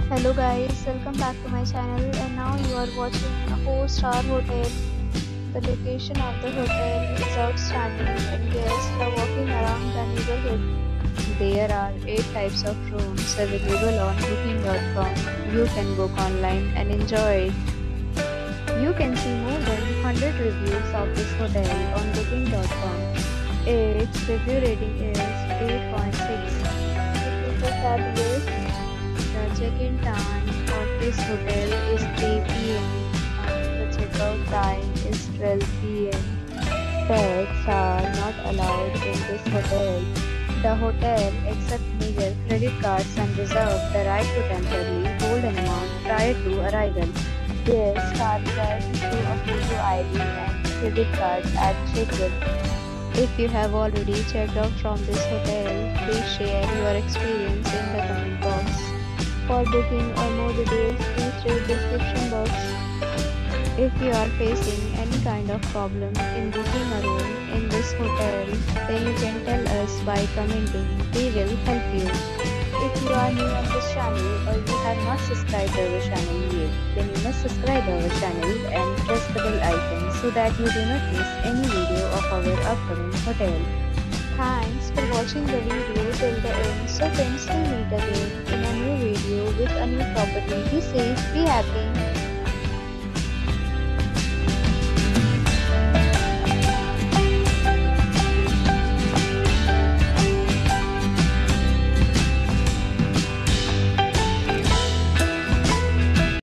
Hello guys, welcome back to my channel and now you are watching a 4-star hotel. The location of the hotel is outstanding and guests are walking around the neighborhood. There are 8 types of rooms available on booking.com. You can book online and enjoy it. You can see more than 100 reviews of this hotel on booking.com. Its review rating is 8.6. It is a fabulous. The check-in time of this hotel is 3 p.m. and the check-out time is 12 p.m. Pets are not allowed in this hotel. The hotel accepts major credit cards and reserves the right to temporarily hold an amount prior to arrival. Guests are required to show a photo ID and credit card at check-in. If you have already checked out from this hotel, please share your experience in the comment box. For booking or more details, please read description box. If you are facing any kind of problem in booking a room in this hotel, then you can tell us by commenting. We will help you. If you are new on this channel or you have not subscribed our channel yet, then you must subscribe our channel and press the bell icon so that you do not miss any video of our upcoming hotel. Thanks for watching the video till the end. So friends, will meet again in a new video with a new property. Be safe, be happy.